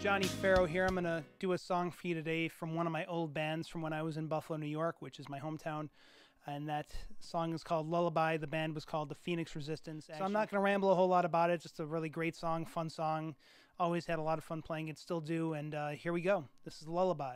Johnny Farrow here. I'm going to do a song for you today from one of my old bands from when I was in Buffalo, New York, which is my hometown. And that song is called Lullaby. The band was called the Phoenix Resistance. So I'm not going to ramble a whole lot about it. Just a really great song, fun song. Always had a lot of fun playing it, still do. And here we go. This is Lullaby.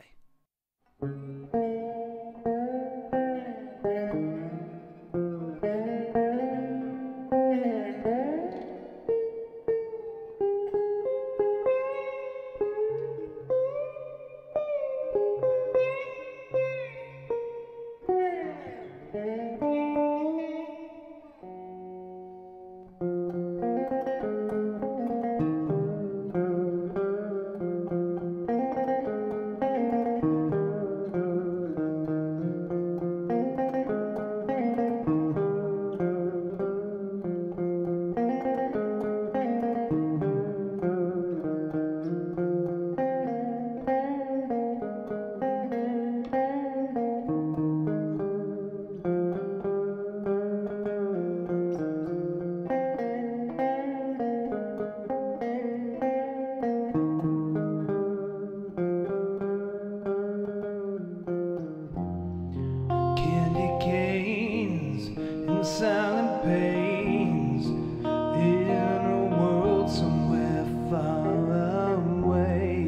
Silent pains in a world somewhere far away.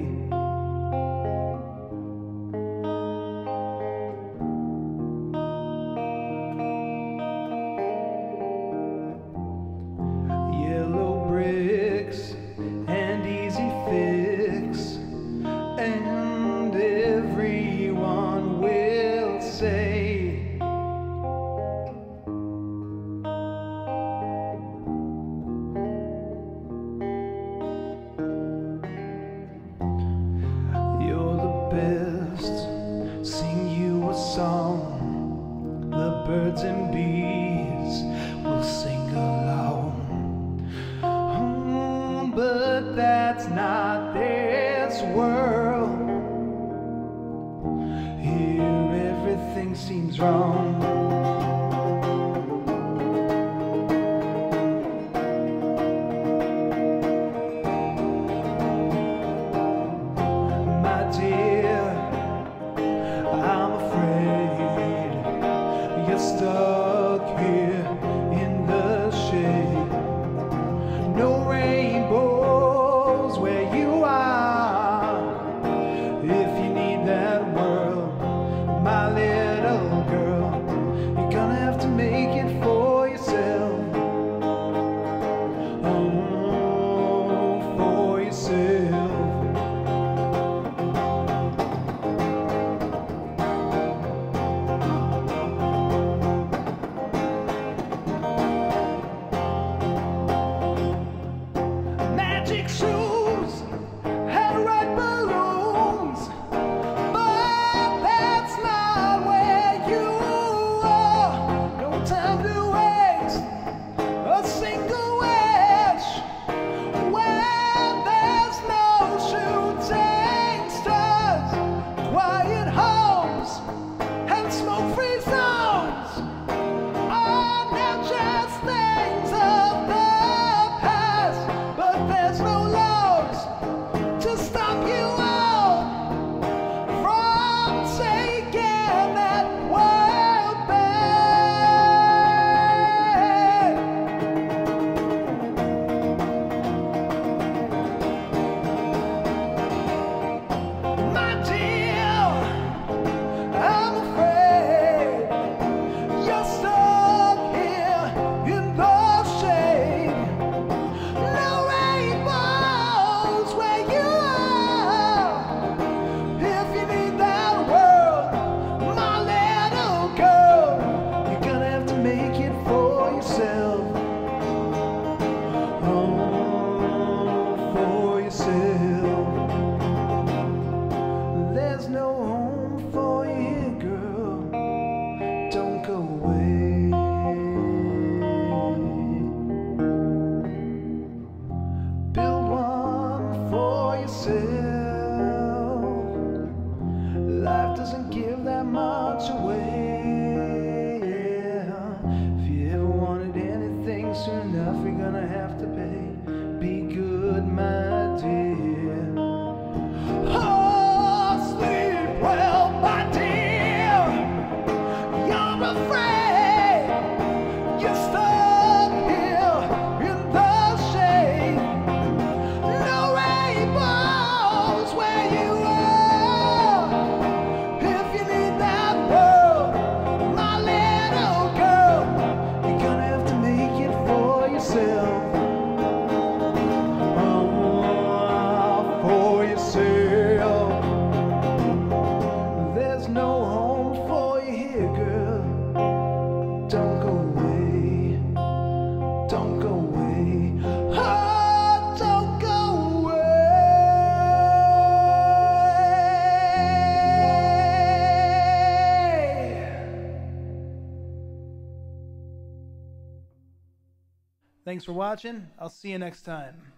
Yellow bricks and easy fix, and everyone will say sing you a song, the birds and bees will sing along. But that's not this world. Here everything seems wrong. Stuck here in the shade. No rainbows where you are. If you need that world, my little girl, you're gonna have to make it for yourself. Oh, for yourself. Shoes and red balloons, but that's not where you are. No time to waste a single wish when there's no shooting stars, quiet homes and smoke-free zones are now just things of the past, but there's no to stop you all from taking that world back. My dear, I'm afraid you're stuck here in the shade. No rainbows where you are. If you need that world, my little girl, you're gonna have to make it for yourself. Oh, for yourself. There's no home for you here, girl. Don't go away. Build one for yourself. Life doesn't give that much away. If you ever wanted anything, soon enough you're gonna have to pay. Be good, my dear. yourself. For yourself. There's no home for you here, girl. Don't go away. Don't go away. Oh, don't go away. Thanks for watching. I'll see you next time.